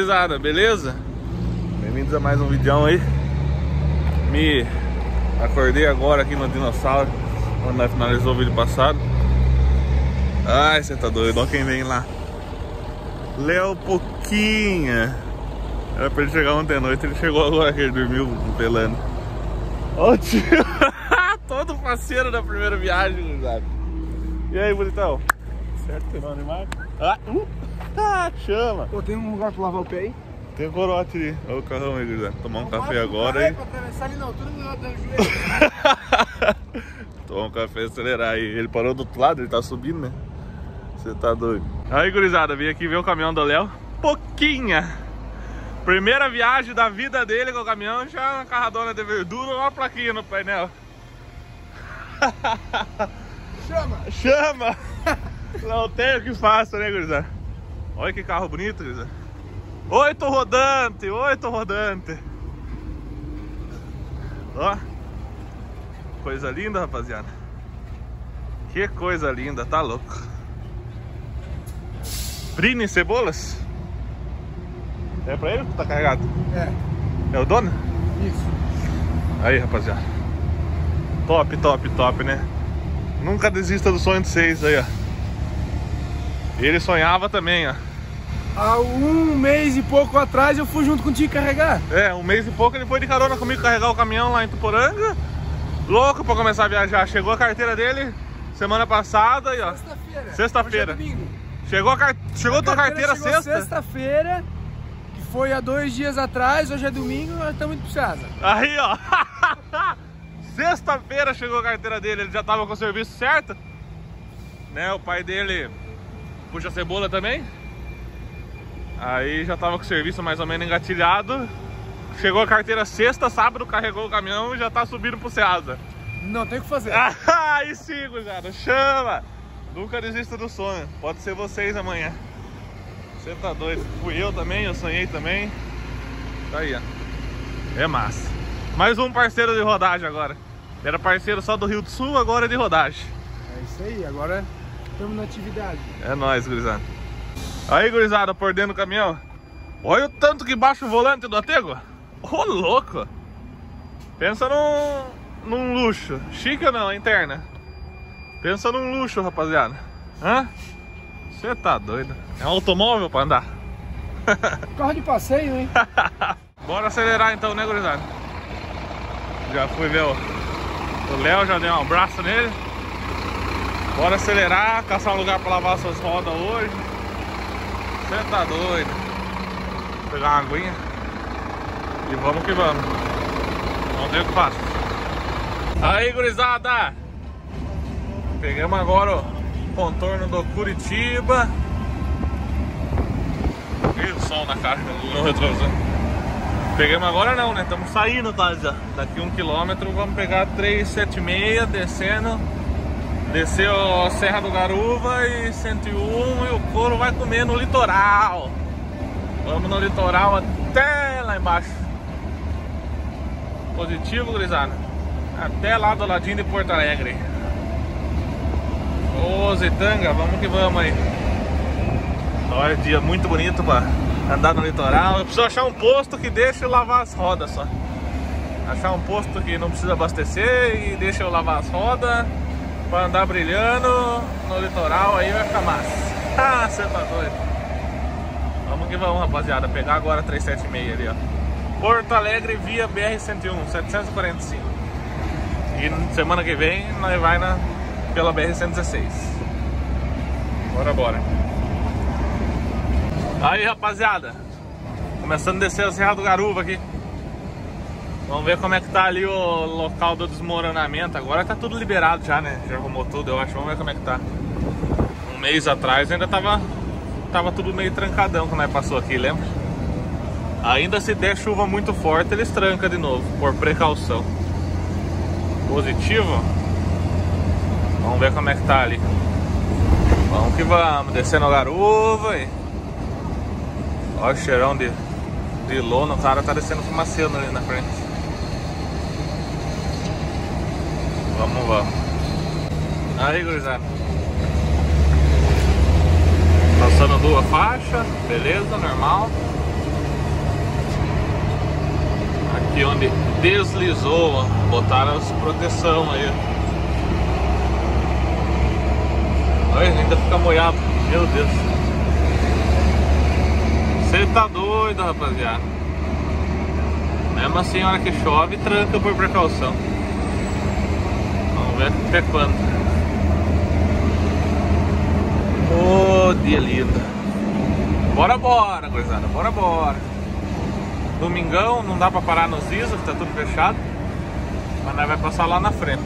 gurizada, beleza? Bem-vindos a mais um videão aí. Me acordei agora aqui no Dinossauro, quando nós finalizou o vídeo passado. Ai, você tá doido, olha quem vem lá. Léo Poquinha. Era pra ele chegar ontem à noite, ele chegou agora que ele dormiu pelando. Ó o tio, todo parceiro da primeira viagem, gurizada. E aí, bonitão? Certo, você não animar? Chama! Pô, tem um lugar pra lavar o pé aí? Tem um corote ali. Olha o carrão aí, gurizada. Tomar um café agora aí. Pra atravessar ali na altura do joelho. Tomar um café e acelerar aí. Ele parou do outro lado, ele tá subindo, né? Você tá doido. Aí, gurizada, vim aqui ver o caminhão do Léo. Poquinha! Primeira viagem da vida dele com o caminhão, já uma carradona de verdura, uma plaquinha no painel. Chama! Chama! Não tem o que faça, né, gurizada? Olha que carro bonito, gurizada. Oito rodante, oito rodante. Ó. Coisa linda, rapaziada. Que coisa linda, tá louco. Brini Cebolas? É pra ele que tá carregado? É. É o dono? Isso. Aí, rapaziada. Top, top, top, né? Nunca desista do sonho de vocês aí, ó. Ele sonhava também, ó. Há um mês e pouco atrás eu fui junto contigo carregar. É, um mês e pouco ele foi de carona comigo carregar o caminhão lá em Tuporanga. Louco pra começar a viajar. Chegou a carteira dele semana passada e ó. Sexta-feira. Sexta-feira. Hoje é domingo. Chegou tua carteira sexta? Sexta-feira, que foi há 2 dias atrás, hoje é domingo, nós estamos indo pro Ceasa. Aí, ó. Sexta-feira chegou a carteira dele, ele já tava com o serviço certo. Né, o pai dele puxa cebola também. Aí já tava com o serviço mais ou menos engatilhado. Chegou a carteira sexta, sábado carregou o caminhão e já tá subindo pro Ceasa. Não tem o que fazer. Aí sim, gurizada, chama! Nunca desista do sonho, pode ser vocês amanhã. Você tá doido, fui eu também, eu sonhei também. Tá aí, ó. É massa. Mais um parceiro de rodagem agora. Era parceiro só do Rio do Sul, agora é de rodagem. É isso aí, agora estamos na atividade. É nóis, gurizada. Aí, gurizada, por dentro do caminhão. Olha o tanto que baixa o volante do Atego. Ô, louco. Pensa num luxo. Chique ou não, interna? Pensa num luxo, rapaziada. Hã? Você tá doido. É um automóvel pra andar. Carro de passeio, hein? Bora acelerar então, né, gurizada? Já fui ver o Léo, já dei um abraço nele. Bora acelerar, caçar um lugar pra lavar essas rodas hoje. Você tá doido. Vou pegar uma aguinha. E vamos que vamos. Vamos ver o que passa. Aí, gurizada. Pegamos agora o contorno do Curitiba. E o sol na cara no retrovisor. Pegamos agora não, né? Estamos saindo, tá? Já. Daqui 1 km vamos pegar 376 descendo. Desceu a Serra do Garuva e 101 e o couro vai comer no litoral. Vamos no litoral até lá embaixo. Positivo, gurizada. Até lá do ladinho de Porto Alegre. Ô Zitanga, vamos que vamos aí. Olha, dia muito bonito pra andar no litoral. Eu preciso achar um posto que deixe eu lavar as rodas só. Achar um posto que não precisa abastecer e deixa eu lavar as rodas pra andar brilhando no litoral, aí vai ficar massa. Ah, você tá doido. Vamos que vamos, rapaziada. Pegar agora 376 ali, ó. Porto Alegre via BR-101, 745. E semana que vem nós vai pela BR-116. Bora, bora. Aí, rapaziada. Começando a descer a Serra do Garuva aqui. Vamos ver como é que tá ali o local do desmoronamento. Agora tá tudo liberado já, né? Já arrumou tudo, eu acho. Vamos ver como é que tá. Um mês atrás ainda tava tudo meio trancadão quando nós passou aqui, lembra? Ainda se der chuva muito forte, eles trancam de novo, por precaução. Positivo. Vamos ver como é que tá ali. Vamos que vamos, descendo a Garuva e... Olha o cheirão de lona, o cara tá descendo fumaceiro ali na frente. Vamos. Aí, gurizada. Passando 2 faixas, beleza, normal. onde deslizou, ó. Botaram as proteção aí. Olha, ainda fica molhado. Meu Deus. Você tá doido, rapaziada. Mesmo assim, a hora que chove, tranca por precaução. Vamos ver até quando. Ô, dia lindo. Bora, bora, gurizada. Bora, bora. Domingão, não dá pra parar nos ISO, que tá tudo fechado. Mas nós vai passar lá na frente.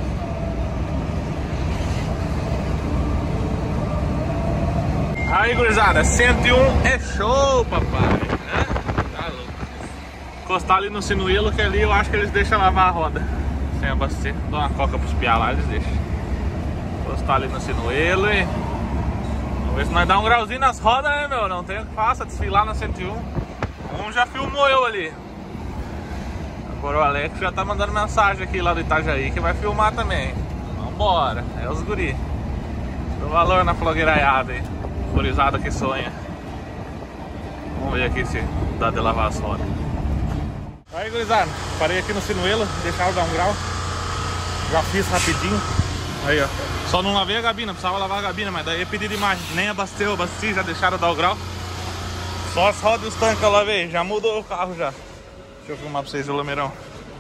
Aí, gurizada, 101 é show, papai. Tá louco. Encostar ali no sinuelo, que ali eu acho que eles deixam lavar a roda sem abastecer. Dá uma coca pros piá lá, eles deixam. Encostar ali no sinuelo e... Vamos ver se nós dá um grauzinho nas rodas, né, meu? Não tem o que faça, desfilar na 101. Um já filmou eu ali. Agora o Alex já tá mandando mensagem aqui lá do Itajaí que vai filmar também. Vambora, é os guri. Dou valor na flogueiraiada aí. Gurizada que sonha. Vamos ver aqui se dá de lavar as rodas. Aí, gurizada, parei aqui no sinuelo, deixaram dar um grau. Já fiz rapidinho. Aí, ó. Só não lavei a gabina, precisava lavar a gabina, mas daí eu pedi demais. Nem abasteceu, abasteci, já deixaram dar o grau. Só as rodas e os tanques eu lavei, já mudou o carro já. Deixa eu filmar pra vocês o lameirão.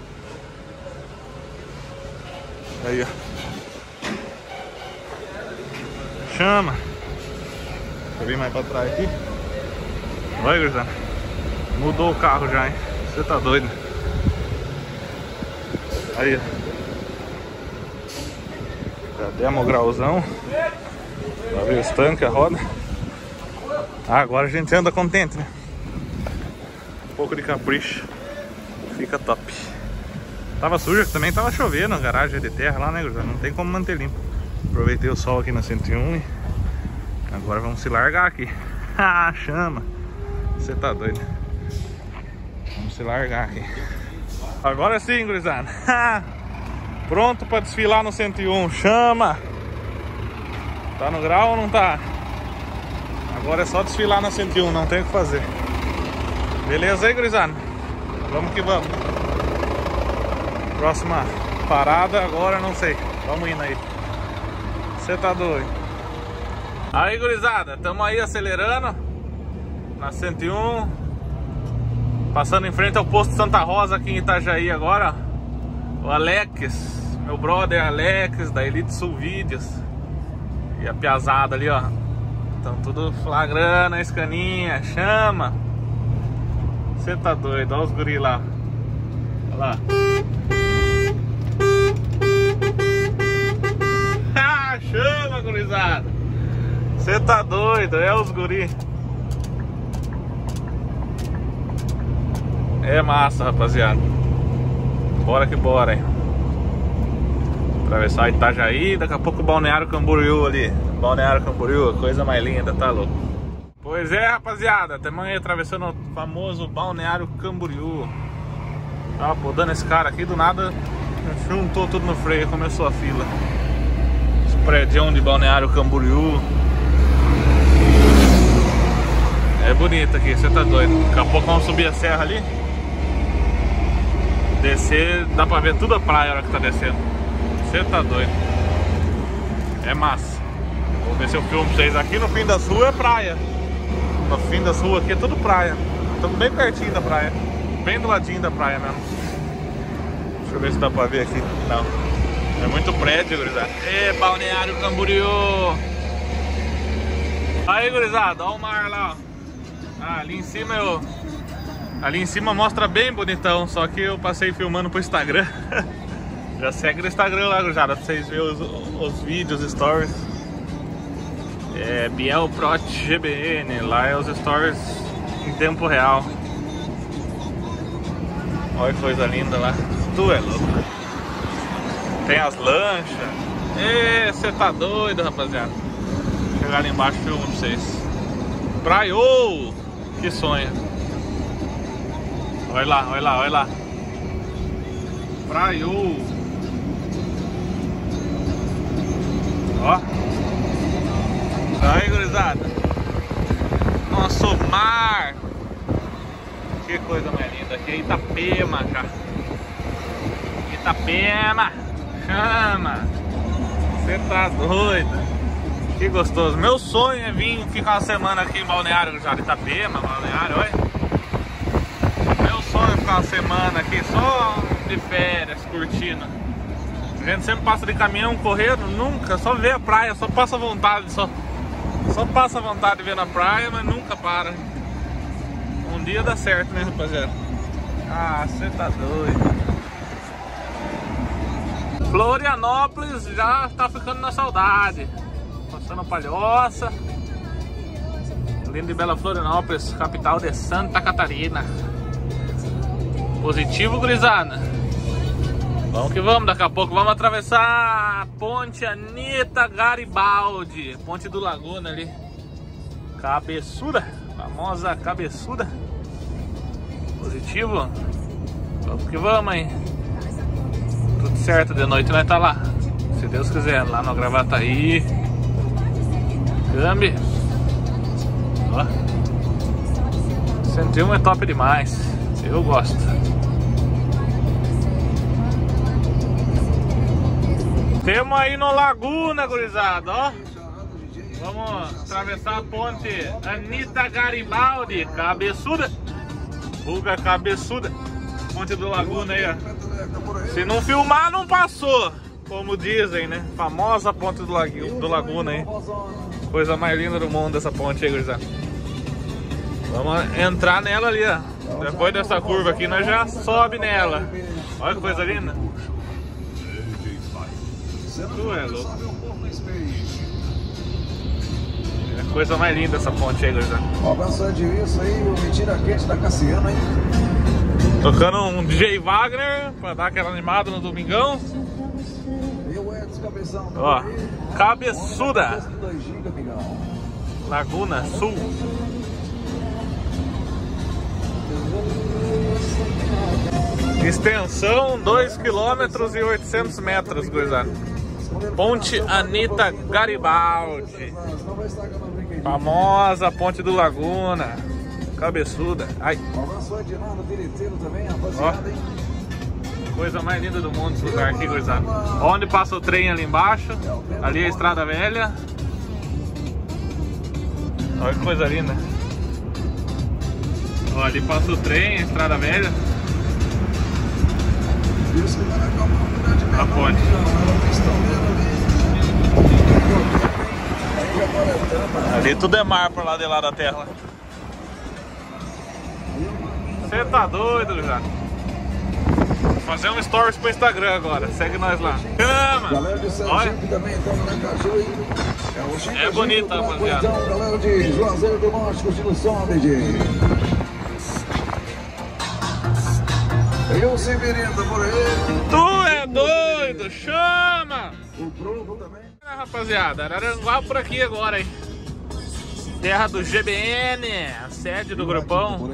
Aí, ó. Chama. Deixa eu vir mais pra trás aqui. Vai, gurizada. Mudou o carro já, hein? Você tá doido. Aí, ó. Já demos o grauzão. Já veio os tanques, a roda. Agora a gente anda contente, né? Um pouco de capricho. Fica top. Tava sujo, também tava chovendo a garagem de terra lá, né, gurizada? Não tem como manter limpo. Aproveitei o sol aqui na 101 e agora vamos se largar aqui. Ah, chama. Você tá doido. Vamos se largar aqui. Agora sim, gurizada. Pronto pra desfilar no 101. Chama. Tá no grau ou não tá? Agora é só desfilar na 101, não tem o que fazer. Beleza aí, gurizada? Vamos que vamos. Próxima parada agora, não sei. Vamos indo aí. Você tá doido. Aí, gurizada, tamo aí acelerando na 101. Passando em frente ao posto Santa Rosa aqui em Itajaí agora. O Alex, meu brother Alex, da Elite Sul Vídeos. E a piazada ali, ó. Estão tudo flagrando a escaninha. Chama. Você tá doido, olha os guri lá. Olha lá. Chama, gurizada. Você tá doido, é os guri. É massa, rapaziada. Bora que bora, hein. Atravessar Itajaí, daqui a pouco o Balneário Camboriú ali. Balneário Camboriú, coisa mais linda, tá louco. Pois é, rapaziada, estamos aí atravessando o famoso Balneário Camboriú. Tava podando esse cara aqui, do nada juntou tudo no freio, começou a fila. Esse prédio de Balneário Camboriú. É bonito aqui, você tá doido. Daqui a pouco vamos subir a serra ali. Descer, dá pra ver tudo a praia a hora que tá descendo. Você tá doido. É massa. Vou ver se eu filmo pra vocês. Aqui no fim das ruas é praia. No fim das ruas aqui é tudo praia. Estamos bem pertinho da praia. Bem do ladinho da praia mesmo. Deixa eu ver se dá pra ver aqui. Não. É muito prédio, gurizada. Ê, Balneário Camboriú. Aí, gurizada, olha o mar lá, ó. Ah, ali em cima eu... Ali em cima mostra bem bonitão. Só que eu passei filmando pro Instagram. Já segue no Instagram lá, gurizada, pra vocês verem os vídeos, os stories. É Biel Prot GBN. Lá é os stories em tempo real. Olha que coisa linda lá. Tu é louco. Tem as lanchas. Ê, você tá doido, rapaziada. Vou chegar ali embaixo e filmo pra vocês. Praiô! Que sonho. Olha lá, olha lá, olha lá. Praiô! Ó. Aí, gurizada. Nosso mar. Que coisa mais linda. Aqui é Itapema, cara. Itapema. Chama. Você tá doido. Que gostoso. Meu sonho é vir ficar uma semana aqui em Balneário, já de Itapema, Balneário, olha. Meu sonho é ficar uma semana aqui só de férias, curtindo. A gente sempre passa de caminhão correndo, nunca, só vê a praia, só passa vontade, só passa vontade de ver na praia, mas nunca para. Um dia dá certo, né, rapaziada? Ah, você tá doido. Florianópolis já tá ficando na saudade. Passando a Palhoça. Linda e bela Florianópolis, capital de Santa Catarina. Positivo, gurizada. Vamos que vamos, daqui a pouco vamos atravessar a ponte Anita Garibaldi. Ponte do Laguna ali. Cabeçuda, famosa cabeçuda. Positivo. Vamos que vamos, hein. Tudo certo, de noite nós tá lá. Se Deus quiser, lá no Gravataí. Gambi. Ó. 101 é top demais. Eu gosto. Temos aí no Laguna, gurizada, ó. Vamos atravessar a ponte Anita Garibaldi, cabeçuda. Vulga cabeçuda. Ponte do Laguna aí, ó. Se não filmar, não passou. Como dizem, né? Famosa ponte do Laguna aí. Coisa mais linda do mundo essa ponte aí, gurizada. Vamos entrar nela ali, ó. Depois dessa curva aqui, nós já sobe nela. Olha que coisa linda. Tu é louco. É coisa mais linda essa ponte aí, gurizada. Um abraço de isso aí, o Mentira Quente da Cassiano aí. Tocando um DJ Wagner pra dar aquela animada no domingão. Ó, cabeçuda. Laguna Sul. Extensão 2 km e 800 metros, gurizada. Ponte Anita Garibaldi. Famosa ponte do Laguna. Cabeçuda. Ai. Ó. Coisa mais linda do mundo esse lugar aqui, gurizada. Onde passa o trem ali embaixo. Ali é a Estrada Velha. Olha que coisa linda. Ó, ali passa o trem, a Estrada Velha. A ponte. Ali tudo é mar por lá de lá da terra. Você tá doido, gurizada. Fazer um stories pro Instagram agora, segue nós lá. Chama! Olha! É bonita, rapaziada. Galera de Juazeiro do Norte, curtindo o som, DJ. E o Severino por aí. Tu é doido, chama! O Bruno também. Rapaziada, Araranguá por aqui agora, hein? Terra do GBN, a sede do grupão.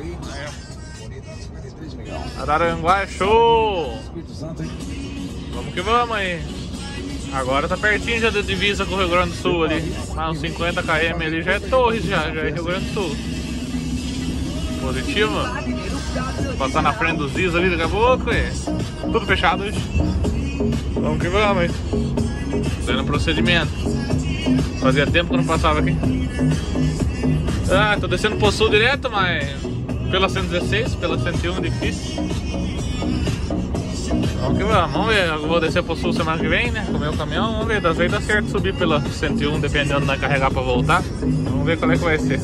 Araranguá é show! Vamos que vamos aí! Agora tá pertinho já da divisa com o Rio Grande do Sul ali. Mais uns 50 km ali já é Torres, já é Rio Grande do Sul. Positivo. Passar na frente dos dias ali daqui a pouco e tudo fechado hoje. Vamos que vamos, hein? Dando procedimento. Fazia tempo que eu não passava aqui. Ah, tô descendo pro sul direto, mas pela 116, pela 101 difícil. Vamos que vamos ver. Eu vou descer pro sul semana que vem, né? Com o meu caminhão. Vamos ver, às vezes dá certo subir pela 101, dependendo de carregar pra voltar. Vamos ver qual é que vai ser.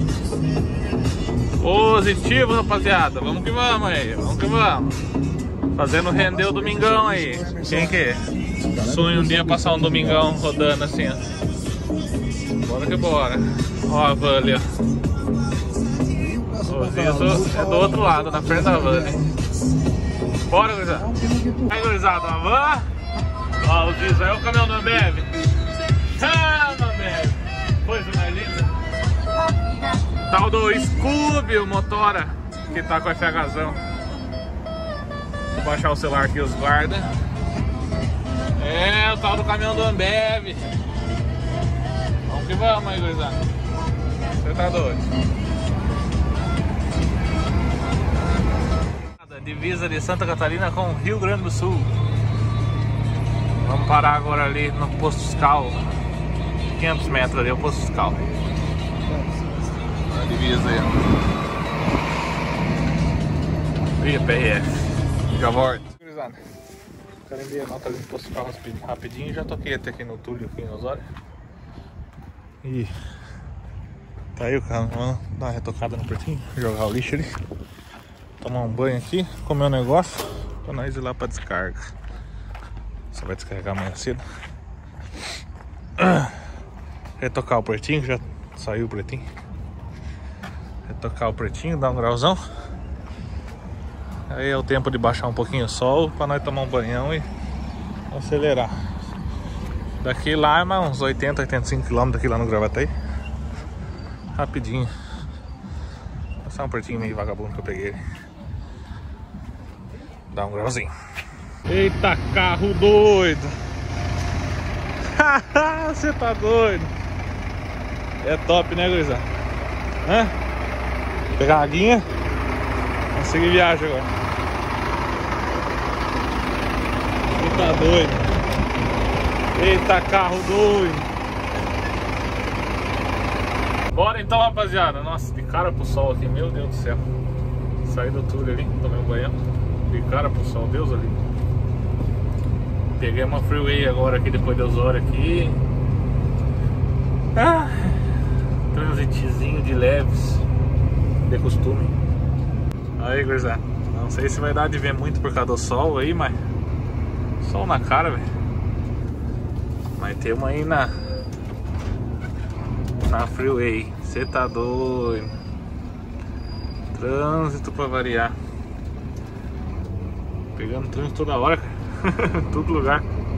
Positivo, rapaziada. Vamos que vamos aí. Vamos que vamos. Fazendo render o domingão aí. Quem que sonha um dia passar um domingão rodando assim, ó. Bora que bora. Ó a van ali, ó. O Zizo é do outro lado, na frente da van, hein? Bora, gurizada. Aí, gurizada, a van. Ó, o Zizo aí é o caminhão do Ambev. Chama, Ambev. Coisa mais linda. Tal do Scooby, o motora, que tá com FHzão. Vou baixar o celular aqui, os guarda. É, o tal do caminhão do Ambev. Vamos que vamos aí, gurizada. Você tá doido. divisa de Santa Catarina com o Rio Grande do Sul. Vamos parar agora ali no posto fiscal. 500 metros ali é o posto fiscal. A divisa aí. E PRF. Já volto. Quero enviar a nota ali no posto fiscal rapidinho. Já toquei até aqui no Túlio, aqui em Osório. E tá aí o carro. Vamos dar uma retocada no pretinho. Jogar o lixo ali. Tomar um banho aqui. Comer um negócio. Pra nós ir lá pra descarga. Só vai descarregar amanhã cedo. Retocar o pretinho, já saiu o pretinho. Retocar o pretinho, dar um grauzão. Aí é o tempo de baixar um pouquinho o sol pra nós tomar um banhão e acelerar. Daqui lá é mais uns 80, 85 km aqui lá no Gravataí. Rapidinho. Passar um pretinho meio vagabundo que eu peguei. Dar um grauzinho. Eita, carro doido! Você tá doido? É top, né, gurizada? Hã? Pegar uma aguinha. Vamos seguir viagem agora. Você tá doido? Eita, carro doido! Bora então, rapaziada. Nossa, de cara pro sol aqui, meu Deus do céu. Saí do túnel ali, tomei um banho. De cara pro sol, Deus ali. Peguei uma freeway agora aqui depois de Osório aqui. Transitezinho de leves, de costume. Aí, gurizada, não sei se vai dar de ver muito por causa do sol aí, mas sol na cara, velho. Mas tem uma aí na freeway. Você tá doido. Trânsito pra variar. Pegando trânsito toda hora, cara. Todo lugar.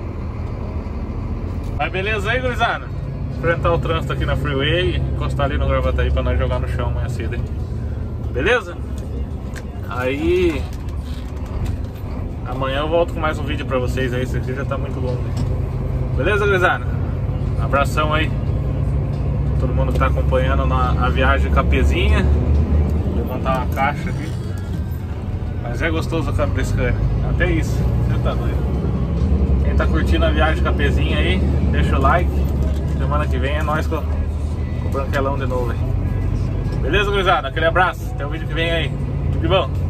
Mas beleza aí, gurizada. Enfrentar o trânsito aqui na freeway, encostar ali no Gravataí pra nós jogar no chão amanhã cedo, hein? Beleza? Aí amanhã eu volto com mais um vídeo pra vocês aí. Esse aqui já tá muito longo. Beleza, gurizada? Abração aí todo mundo que tá acompanhando a viagem capezinha. Vou montar uma caixa aqui. Mas é gostoso o câmbio desse cara. Até isso, você tá doido. Quem tá curtindo a viagem capezinha aí, deixa o like. Semana que vem é nós com o branquelão de novo aí. Beleza, gurizada? Aquele abraço. Até o vídeo que vem aí. Tudo de bom?